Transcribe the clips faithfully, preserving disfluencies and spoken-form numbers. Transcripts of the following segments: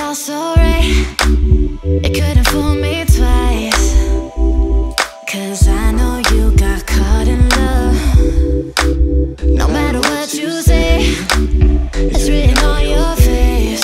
all so right. It couldn't fool me twice, 'cause I know you got caught in love. No matter what you say, it's written on your face.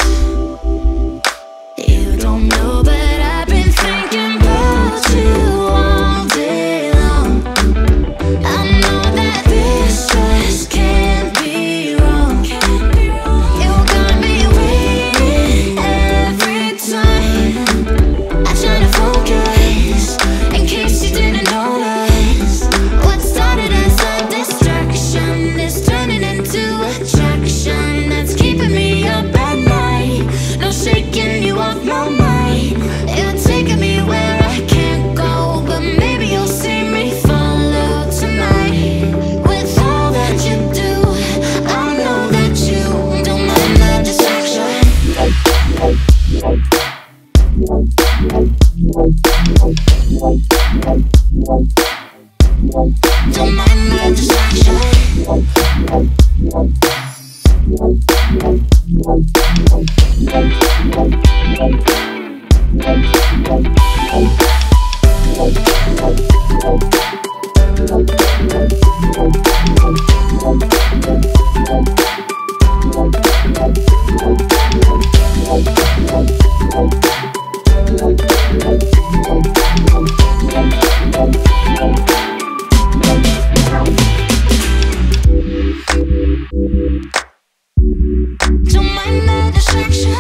You don't know, but I've been thinking about you all day long. I know that this just can't be wrong. You got me waiting every time. I try to focus in case you didn't notice. What started as a distraction is turning into attraction that's keeping me up at night. No shaking you off my mind. You're taking me where I can't go, but maybe you'll see me follow tonight. With all that you do, I know that you don't mind the distraction. Don't mind the distraction. Don't mind the distraction.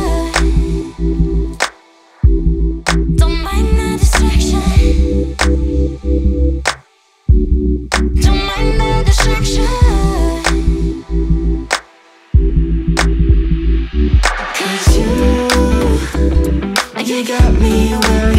Don't mind the distraction. Don't mind the distraction. 'Cause you, you got me where